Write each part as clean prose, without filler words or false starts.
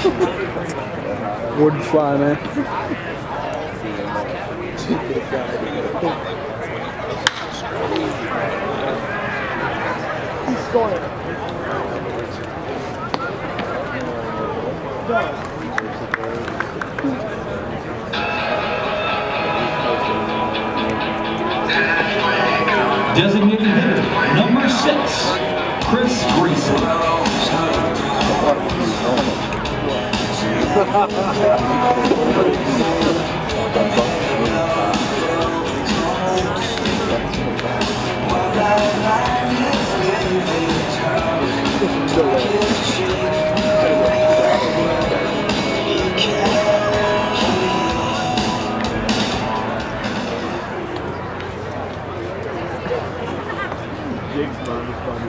Wouldn't fly, man. He's going. Designated hitter, number 6, Chris Grayson. Jake's mom is funny.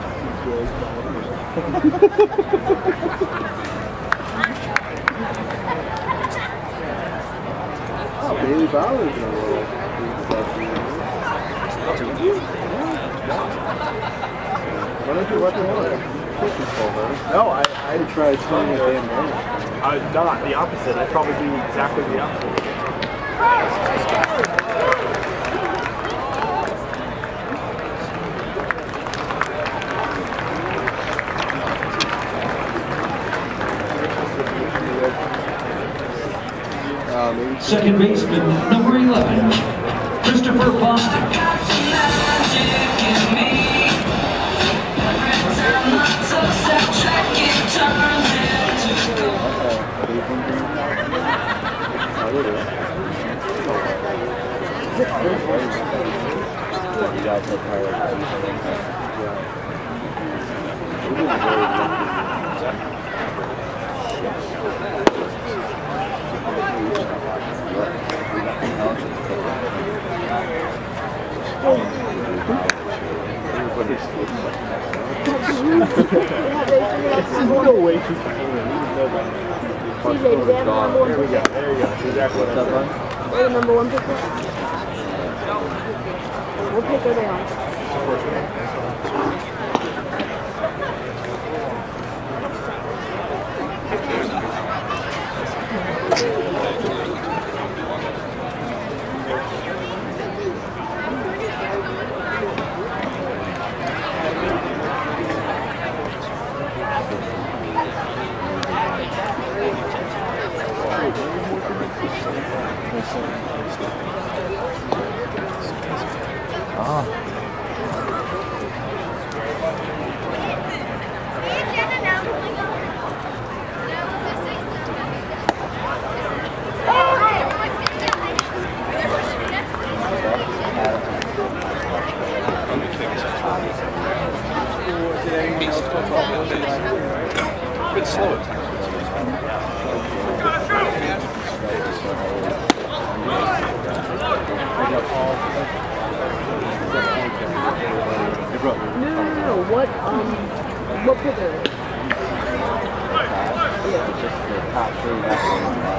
Oh, Bailey Bowers in a little. Why don't you let them know? No, I tried swinging a damn man. Not the opposite. I'd probably do exactly the opposite. Second baseman, number 11, Christopher Bostic. It's no way too cool. CJ, do they have the number 1 pick? There you go. That's exactly what I'm saying. They're the number 1 pick? What pick are they on? Been slow at times. No. What pick are they? Yeah. Just the top 3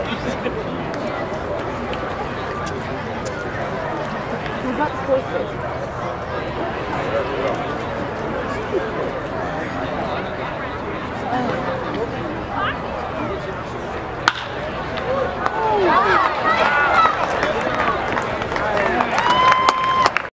Who's not the fourth base?